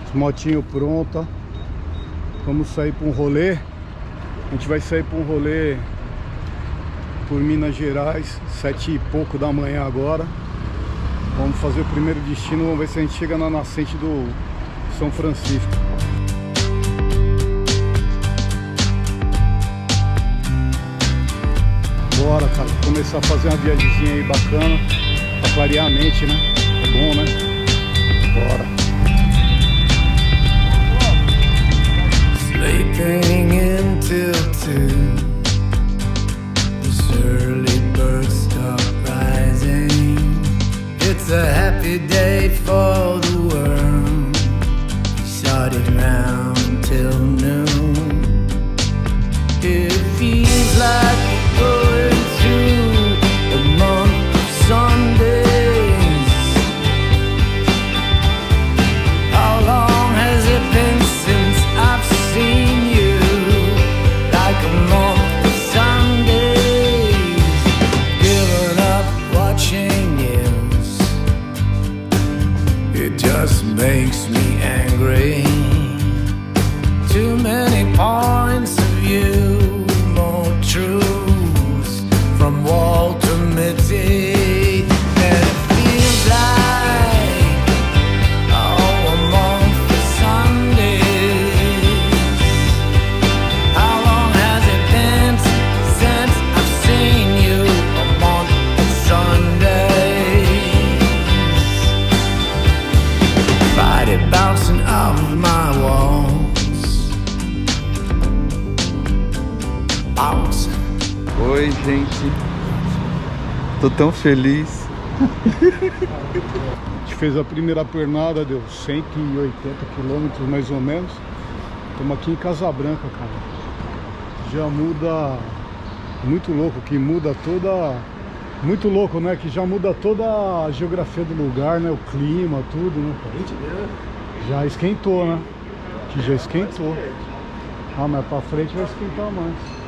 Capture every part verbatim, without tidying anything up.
Motinho pronta. Vamos sair para um rolê. A gente vai sair para um rolê por Minas Gerais, sete e pouco da manhã agora. Vamos fazer o primeiro destino, vamos ver se a gente chega na nascente do São Francisco. Bora, cara, começar a fazer uma viagemzinha aí bacana, pra clarear a mente, né? É bom, né? Bora. Sleeping until two, this early bird stop rising. It's a happy day for the world. Started round till noon. It feels like we're going through a month of Sundays. How long has it been since I've seen you? Like a month of Sundays. Given up watching news. It just makes me angry. Too many points of view, more truths from Walter Mitty. And it feels like oh, a month of Sundays. How long has it been since I've seen you? A month of Sundays. Friday bouncing off my walls. Bouncing. Oi, gente. Tô tão feliz. A gente fez a primeira pernada, deu cento e oitenta quilômetros mais ou menos. Estamos aqui em Casa Branca, cara. Já muda, muito louco, que muda toda, muito louco, né? Que já muda toda a geografia do lugar, né? O clima, tudo, né? Já esquentou, né? Que já esquentou. Ah, mas pra frente vai esquentar mais.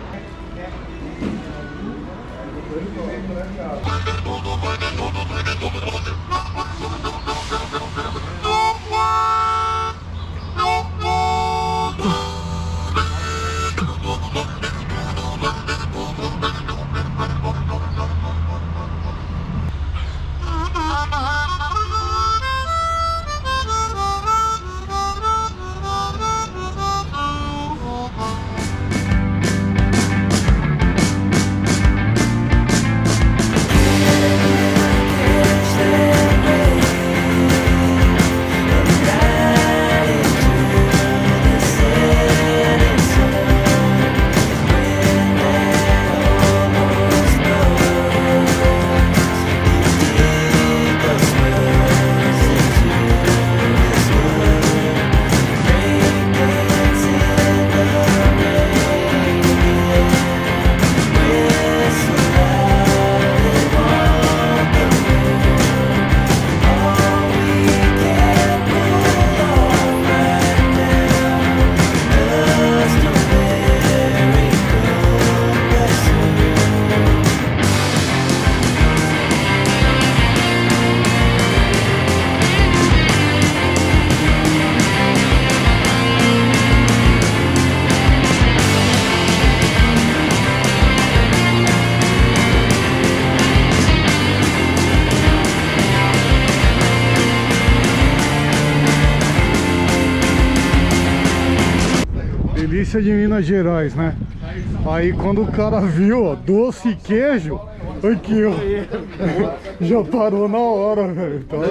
Delícia de Minas Gerais, né? Aí quando o cara viu, ó, doce e queijo, aqui, ó, já parou na hora, velho. Então,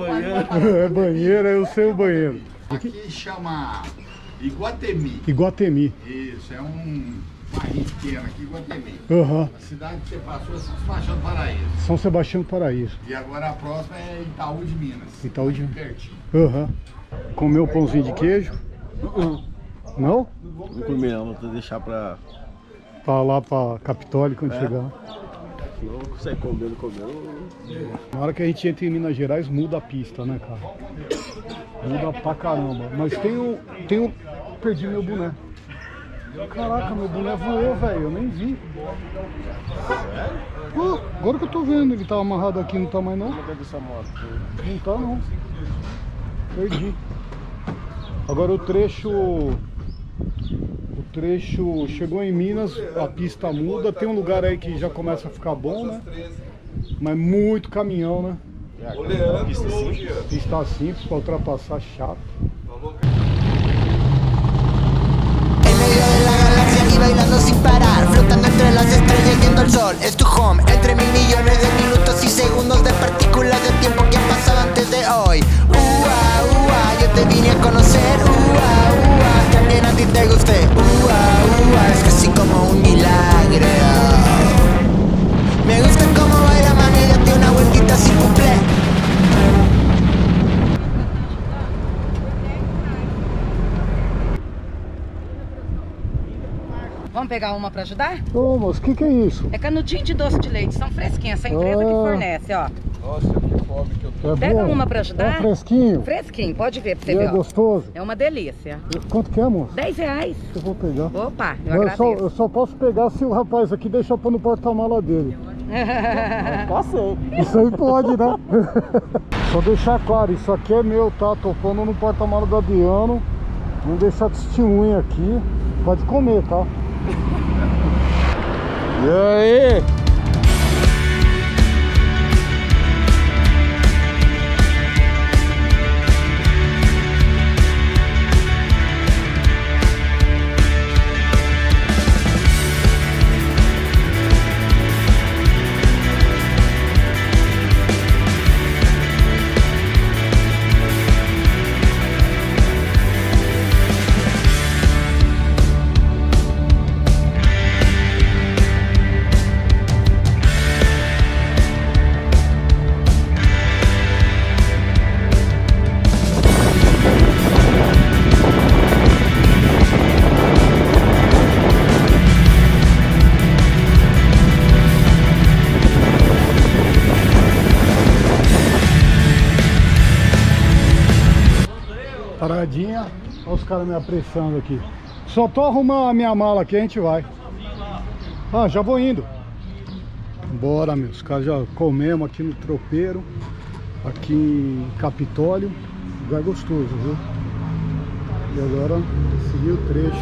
é banheiro, eu sei o banheiro. Aqui chama Iguatemi. Iguatemi. Isso, é um país pequeno aqui, Iguatemi. Uhum. A cidade que você passou é São Sebastião do Paraíso. São Sebastião do Paraíso. E agora a próxima é Itaú de Minas. Itaú de Minas. Pertinho. Uhum. Comeu pãozinho de queijo? Uh-uh. Não? Não comi não, vou deixar pra... Pra lá pra Capitólio quando É. chegar. Não consegue comer, não comeu. Na hora que a gente entra em Minas Gerais, muda a pista, né, cara? Muda pra caramba. Mas tem um... Tem um... Perdi meu boné. Caraca, meu boné voou, velho. Eu nem vi. Pô, agora que eu tô vendo. Ele tava amarrado aqui, não tá mais não? Cadê essa moto? Não tá não. Perdi. Agora o trecho... O trecho chegou em Minas, a pista muda. Tem um lugar aí que já começa a ficar bom, né? Mas muito caminhão, né? É, pista simples. Pista simples pra ultrapassar, chato. Y bailando sin parar, flotando entre las estrellas yendo al sol. Es tu home, entre mil millones de minutos y segundos de partículas de tiempo que han pasado antes de hoy. Ua, ua, yo te vine a conocer. Ua, ua, también a ti te gusté. Ua, ua, es casi como un milagro. Me gusta cómo baila, mami, date una vueltita sin cumple. Vamos pegar uma pra ajudar? Ô, moço, o que que é isso? É canudinho de doce de leite, são fresquinhas, essa empresa Ah. que fornece, ó. Nossa, que fome que eu tô. É Pega bom? uma pra ajudar. É fresquinho? Fresquinho, pode ver pra você E ver, é ó. gostoso? É uma delícia. Quanto que é, moço? dez reais. Eu vou pegar. Opa, eu Mas eu, só, agradeço. eu só posso pegar se o rapaz aqui deixar pôr no porta-mala dele. Passei. Isso aí pode, né? Só deixar claro, isso aqui é meu, tá? Tô pondo no porta-mala do Adriano. Vamos deixar testemunha aqui. Pode comer, tá? E aí? Paradinha, olha os caras me apressando aqui. Só tô arrumando a minha mala aqui, a gente vai. Ah, já vou indo. Bora, meus caras, já comemos aqui no Tropeiro, aqui em Capitólio. Lugar gostoso, viu? E agora, seguir o trecho.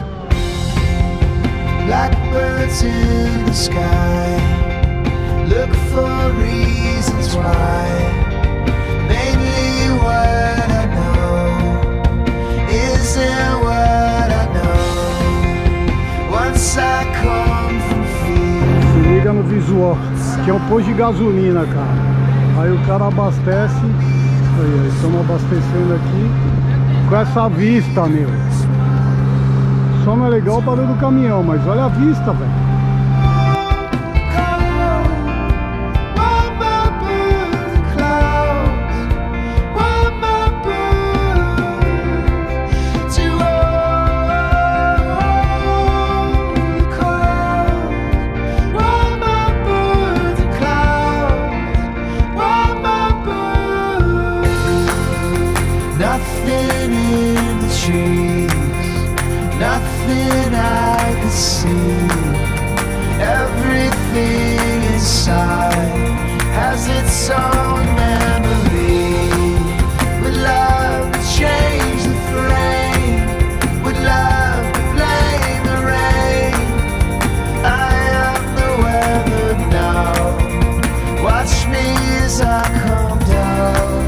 Blackbirds in the sky, look for reasons why. Mainly what I know isn't what I know. Once I come from fear. Se liga no visual, que é um posto de gasolina, cara. Aí o cara abastece. Aí, estamos abastecendo aqui com essa vista, meu. Só não é legal o barulho do caminhão, mas olha a vista, velho. Nothing in the trees, nothing I can see. Everything inside has its own memory. Would love to change the frame, would love to blame the rain. I am the weather now, watch me as I come down.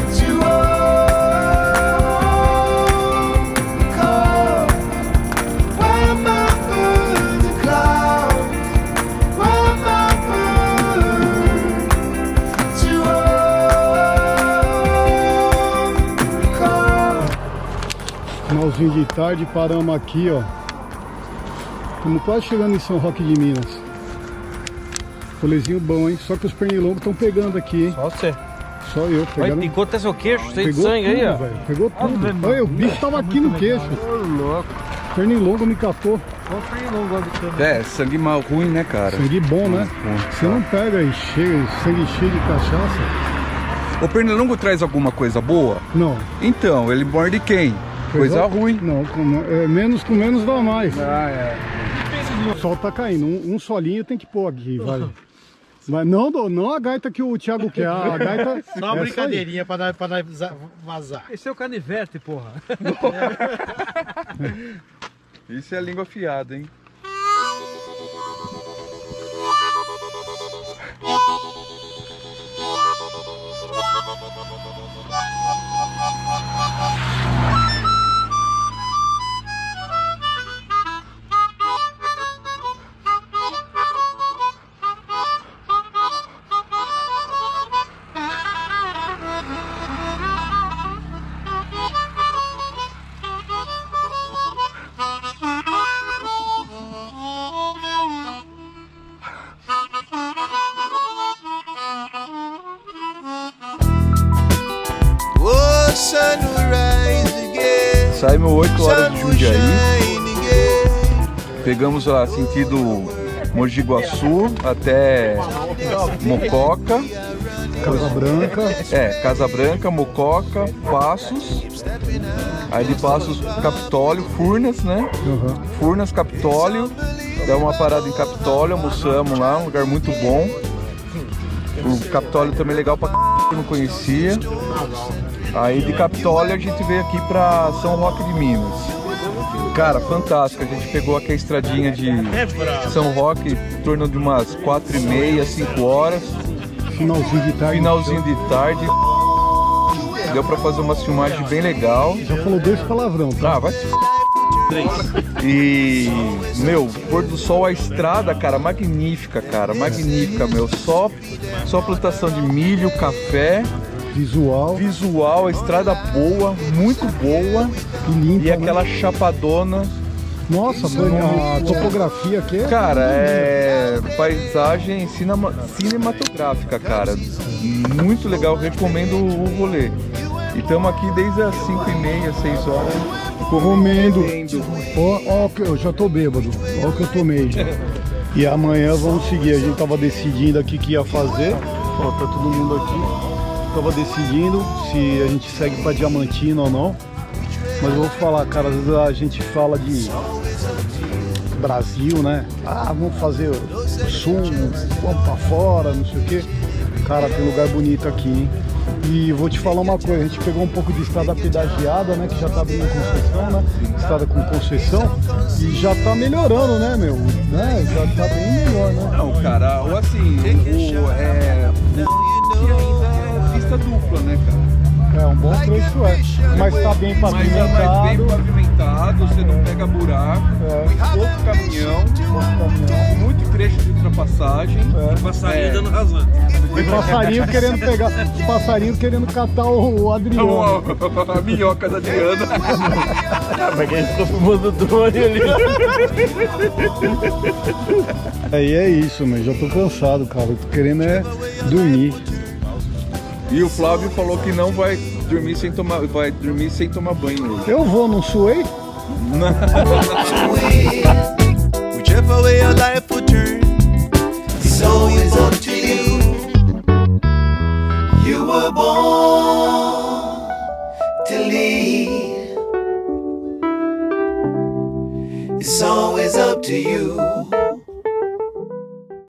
Finalzinho de tarde, paramos aqui, ó. Estamos quase chegando em São Roque de Minas. Rolezinho bom, hein? Só que os pernilongos estão pegando aqui, hein? Só você. Só eu. Pegaram... Picou até seu queixo, cheio de Pegou sangue tudo, aí, ó. velho. Pegou tudo. Olha, o bicho tava aqui no queixo. Ô, louco. Pernilongo me catou. Ô, pernilongo de câmera. É, sangue mal ruim, né, cara? Sangue bom, né? Você não pega aí cheio, sangue cheio de cachaça? O pernilongo traz alguma coisa boa? Não. Então, ele morde quem? Coisa ruim. Não, com, é, menos com menos dá mais. Ah, é. O sol tá caindo. Um, um solinho tem que pôr aqui, vai. Mas não, não, não a gaita que o Thiago quer, a gaita... Só uma essa brincadeirinha pra dar, pra dar vazar. Esse é o canivete, porra. Isso é língua afiada, hein? Saímos oito horas de Jundiaí, pegamos lá sentido Mogi Guaçu até Mococa, Casa Branca. é, Casa Branca, Mococa, Passos, aí de Passos Capitólio, Furnas, né? Uhum. Furnas, Capitólio, deu uma parada em Capitólio, almoçamos lá, um lugar muito bom. O Capitólio também é legal pra c... que eu não conhecia. Aí de Capitólio a gente veio aqui pra São Roque de Minas. Cara, fantástico, a gente pegou aqui a estradinha de São Roque em torno de umas quatro e meia, cinco horas. Finalzinho de tarde. Finalzinho de tarde. Deu pra fazer uma filmagem bem legal. Já falou dois palavrão, tá? Ah, vai se f... E, meu, pôr do sol, a estrada, cara, magnífica, cara, magnífica, meu. Só, só plantação de milho, café. Visual. Visual, a estrada boa, muito boa. E limpa, E aquela né? chapadona. Nossa, a topografia aqui é... Cara, é paisagem cinema, cinematográfica, cara. Muito legal, recomendo o rolê. E estamos aqui desde as cinco e meia, seis horas. Comendo. Ó, ó, eu já tô bêbado. Ó o que eu tomei já. E amanhã vamos seguir. A gente tava decidindo aqui o que ia fazer. Ó, tá todo mundo aqui. Tava decidindo se a gente segue pra Diamantina ou não. Mas eu vou falar, cara, às vezes a gente fala de Brasil, né? Ah, vamos fazer o sul, vamos pra fora, não sei o que. Cara, tem lugar bonito aqui, hein? E vou te falar uma coisa, a gente pegou um pouco de estrada pedagiada, né? Que já tá abrindo concessão, né? Estrada com concessão. E já tá melhorando, né, meu? Né? Já tá bem melhor, né? Não, cara, ou assim, o, é, o ainda é pista dupla, né, cara? É, um bom trecho é. Mas tá bem Mas é pavimentado. mais bem pavimentado, você não pega buraco, É. pouco caminhão, muito trecho de ultrapassagem. É. Passarinho É. dando rasante. E passarinho querendo pegar, passarinho querendo catar o, o Adriano. A minhoca da Adriana. Mas quem ficou filmando o drone ali. Aí é isso, mas já tô cansado, cara. Tô querendo é dormir. E o Flávio falou que não vai dormir sem tomar, vai dormir sem tomar banho hoje. Eu vou, não suei? Whichever way your life will turn, it's always up to you. You were born to lead. It's always up to you.